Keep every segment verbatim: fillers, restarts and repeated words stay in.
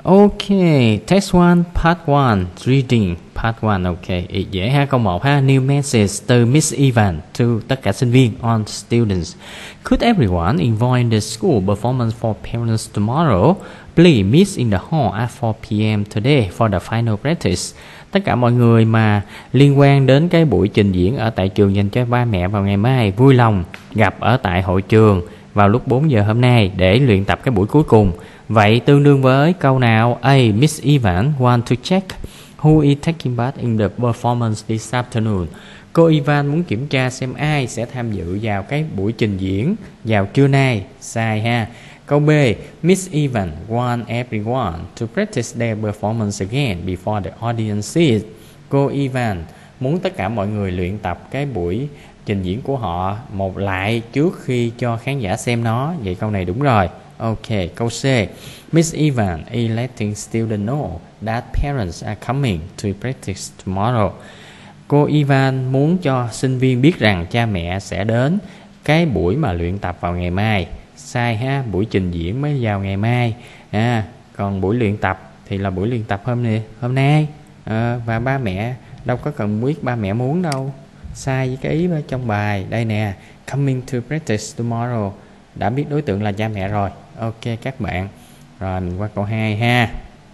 Okay, test one, part one, reading, part one, okay, dễ ha, câu một ha, new message từ Miss Evan to tất cả sinh viên, all students. Could everyone involved in the school performance for parents tomorrow please meet in the hall at four p m today for the final practice? Tất cả mọi người mà liên quan đến cái buổi trình diễn ở tại trường dành cho ba mẹ vào ngày mai vui lòng gặp ở tại hội trường vào lúc bốn giờ hôm nay để luyện tập cái buổi cuối cùng. Vậy tương đương với câu nào? A. Miss Evan want to check who is taking part in the performance this afternoon. Cô Evan muốn kiểm tra xem ai sẽ tham dự vào cái buổi trình diễn vào trưa nay. Sai ha. Câu B. Miss Evan want everyone to practice their performance again before the audience sees. Cô Evan muốn tất cả mọi người luyện tập cái buổi trình diễn của họ một lại trước khi cho khán giả xem nó. Vậy câu này đúng rồi. Ok, câu C. Miss Evan is letting students know that parents are coming to practice tomorrow. Cô Evan muốn cho sinh viên biết rằng cha mẹ sẽ đến cái buổi mà luyện tập vào ngày mai. Sai ha, buổi trình diễn mới vào ngày mai. À, còn buổi luyện tập thì là buổi luyện tập hôm nay, hôm nay. À, và ba mẹ đâu có cần biết ba mẹ muốn đâu. Sai với cái ý trong bài. Đây nè, coming to practice tomorrow. Đã biết đối tượng là cha mẹ rồi. Ok các bạn. Rồi mình qua câu hai ha.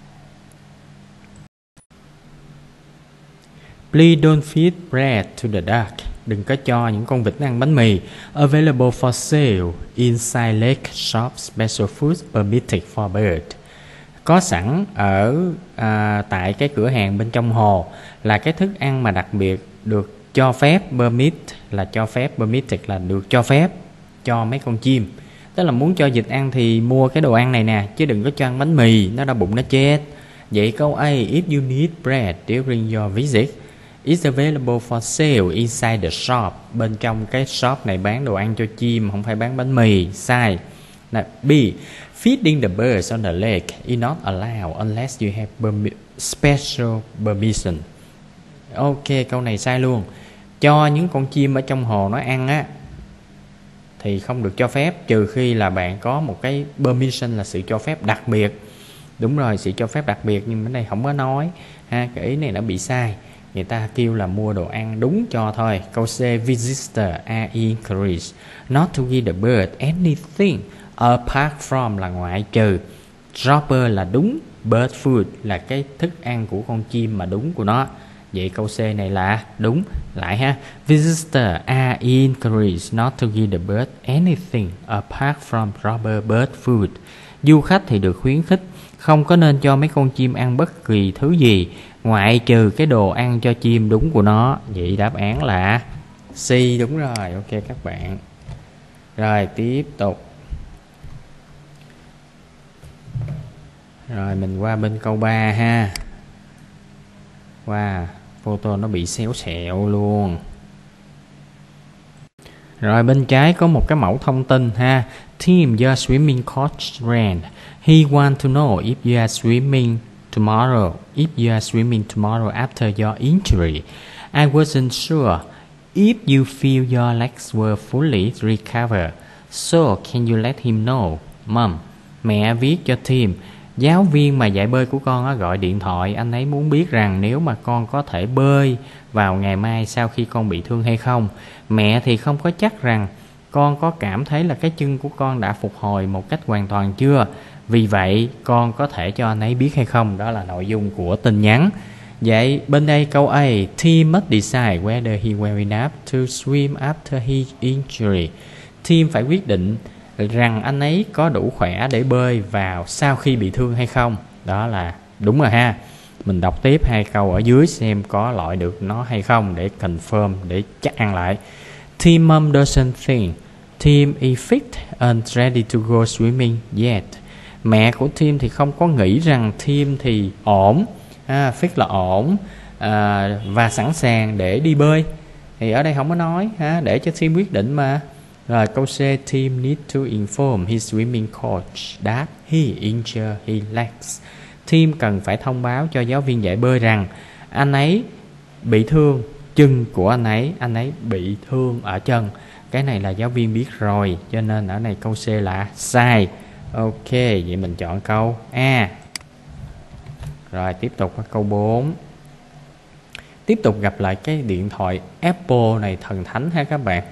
Please don't feed bread to the duck. Đừng có cho những con vịt ăn bánh mì. Available for sale inside lake shop, special food permitted for bird. Có sẵn ở à, tại cái cửa hàng bên trong hồ là cái thức ăn mà đặc biệt được cho phép. Permit là cho phép, permitted là được cho phép cho mấy con chim. Tức là muốn cho vịt ăn thì mua cái đồ ăn này nè, chứ đừng có cho ăn bánh mì, nó đau bụng nó chết. Vậy câu A. If you need bread during your visit, it's available for sale inside the shop. Bên trong cái shop này bán đồ ăn cho chim, không phải bán bánh mì. Sai. Là B. Feeding the birds on the lake is not allowed unless you have permi- special permission. Ok, câu này sai luôn. Cho những con chim ở trong hồ nó ăn á thì không được cho phép, trừ khi là bạn có một cái permission là sự cho phép đặc biệt. Đúng rồi, sự cho phép đặc biệt, nhưng ở đây không có nói ha, cái ý này nó bị sai. Người ta kêu là mua đồ ăn đúng cho thôi. Câu C. Visitor are encouraged not to give the bird anything apart from là ngoại trừ. Dropper là đúng, bird food là cái thức ăn của con chim mà đúng của nó. Vậy câu C này là đúng. Lại ha. Visitor are encouraged not to give the bird anything apart from proper bird food. Du khách thì được khuyến khích không có nên cho mấy con chim ăn bất kỳ thứ gì ngoại trừ cái đồ ăn cho chim đúng của nó. Vậy đáp án là C đúng rồi. Ok các bạn. Rồi tiếp tục. Rồi mình qua bên câu ba ha. Wow, photo nó bị xéo xẹo luôn. Rồi bên trái có một cái mẫu thông tin ha. Team, your swimming coach ran. He want to know if you are swimming tomorrow. If you are swimming tomorrow after your injury. I wasn't sure if you feel your legs were fully recovered. So can you let him know? Mom, mẹ viết cho Team. Giáo viên mà dạy bơi của con á, gọi điện thoại, anh ấy muốn biết rằng nếu mà con có thể bơi vào ngày mai sau khi con bị thương hay không. Mẹ thì không có chắc rằng con có cảm thấy là cái chân của con đã phục hồi một cách hoàn toàn chưa. Vì vậy con có thể cho anh ấy biết hay không. Đó là nội dung của tin nhắn. Vậy bên đây câu A. Team must decide whether he well enough to swim after his injury. Team phải quyết định rằng anh ấy có đủ khỏe để bơi vào sau khi bị thương hay không. Đó là đúng rồi ha. Mình đọc tiếp hai câu ở dưới xem có loại được nó hay không để confirm, để chắc ăn lại. Team mom doesn't think Team is fit and ready to go swimming yet. Mẹ của Team thì không có nghĩ rằng Team thì ổn, à, fit là ổn, à, và sẵn sàng để đi bơi. Thì ở đây không có nói ha, để cho Team quyết định mà. Rồi câu C. Team need to inform his swimming coach that he injured his legs. Team cần phải thông báo cho giáo viên dạy bơi rằng anh ấy bị thương chân của anh ấy, anh ấy bị thương ở chân. Cái này là giáo viên biết rồi, cho nên ở này câu C là sai. Ok, vậy mình chọn câu A. Rồi tiếp tục qua câu bốn. Tiếp tục gặp lại cái điện thoại Apple này thần thánh ha các bạn.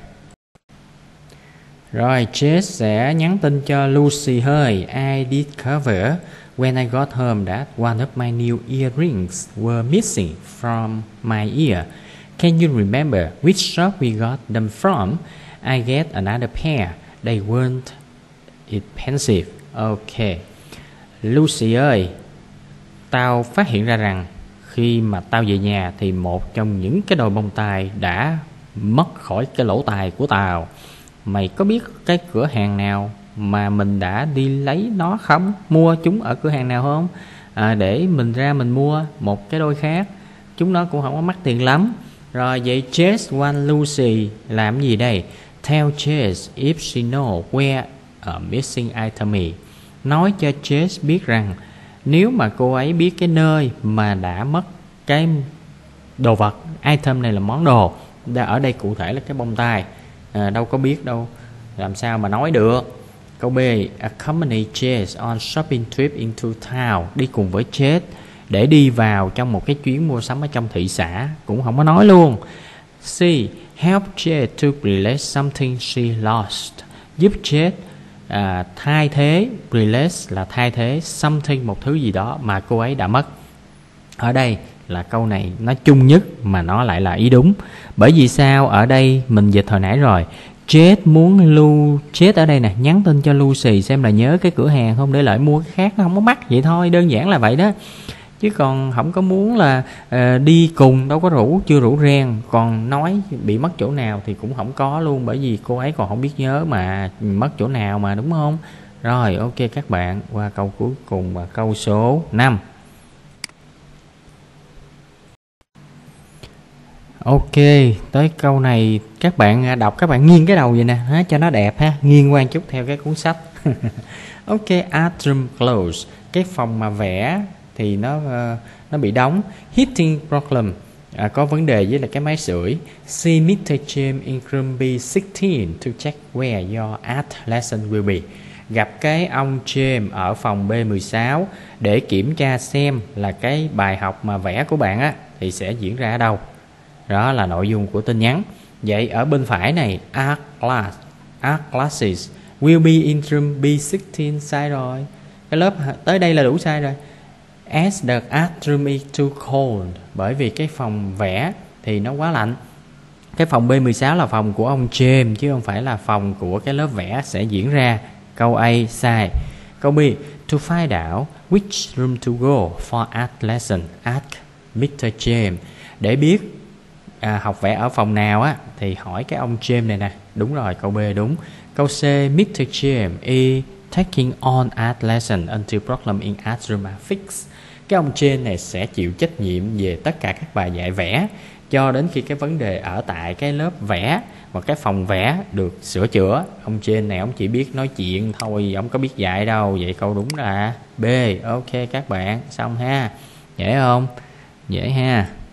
Rồi Jess sẽ nhắn tin cho Lucy hơi. I discovered when I got home that one of my new earrings were missing from my ear. Can you remember which shop we got them from? I get another pair. They weren't expensive. Ok. Lucy ơi, tao phát hiện ra rằng khi mà tao về nhà thì một trong những cái đôi bông tai đã mất khỏi cái lỗ tai của tao. Mày có biết cái cửa hàng nào mà mình đã đi lấy nó không? Mua chúng ở cửa hàng nào không? À, để mình ra mình mua một cái đôi khác. Chúng nó cũng không có mắc tiền lắm. Rồi vậy Jess want Lucy làm gì đây? Tell Jess if she know where a missing item is. Nói cho Jess biết rằng nếu mà cô ấy biết cái nơi mà đã mất cái đồ vật, item này là món đồ, ở đây cụ thể là cái bông tai, à, đâu có biết đâu, làm sao mà nói được. Câu B, accompany Jess on shopping trip into town. Đi cùng với Jess để đi vào trong một cái chuyến mua sắm ở trong thị xã, cũng không có nói luôn. C, help Jess to replace something she lost. Giúp Jess à, thay thế, replace là thay thế, something một thứ gì đó mà cô ấy đã mất. Ở đây là câu này nó chung nhất mà nó lại là ý đúng. Bởi vì sao? Ở đây mình dịch hồi nãy rồi, Jess muốn lưu Jess ở đây nè, nhắn tin cho Lucy xem là nhớ cái cửa hàng không, để lại mua cái khác nó không có mắc, vậy thôi, đơn giản là vậy đó. Chứ còn không có muốn là uh, đi cùng, đâu có rủ, chưa rủ reng. Còn nói bị mất chỗ nào thì cũng không có luôn, bởi vì cô ấy còn không biết nhớ mà mất chỗ nào mà, đúng không? Rồi ok các bạn, qua câu cuối cùng và câu số năm. Ok, tới câu này các bạn đọc, các bạn nghiêng cái đầu vậy nè, ha, cho nó đẹp ha, nghiêng qua chút theo cái cuốn sách. Ok, art room closed. Cái phòng mà vẽ thì nó uh, nó bị đóng. Heating problem, à, có vấn đề với là cái máy sưởi. See mít-tơ James in room B sixteen to check where your art lesson will be. Gặp cái ông James ở phòng B mười sáu để kiểm tra xem là cái bài học mà vẽ của bạn á thì sẽ diễn ra ở đâu. Đó là nội dung của tin nhắn. Vậy ở bên phải này, art class, art classes will be in room B sixteen, sai rồi. Cái lớp tới đây là đủ sai rồi. As the art room is too cold, bởi vì cái phòng vẽ thì nó quá lạnh. Cái phòng B mười sáu là phòng của ông James chứ không phải là phòng của cái lớp vẽ sẽ diễn ra. Câu A sai. Câu B, to find out which room to go for art lesson, ask mít-tơ James. Để biết à, học vẽ ở phòng nào á thì hỏi cái ông James này nè. Đúng rồi, câu B đúng. Câu C, mít-tơ James is taking on art lesson until problem in art room are fixed. Cái ông trên này sẽ chịu trách nhiệm về tất cả các bài dạy vẽ cho đến khi cái vấn đề ở tại cái lớp vẽ và cái phòng vẽ được sửa chữa. Ông trên này ông chỉ biết nói chuyện thôi, ông có biết dạy đâu. Vậy câu đúng là B. Ok các bạn, xong ha. Dễ không? Dễ ha.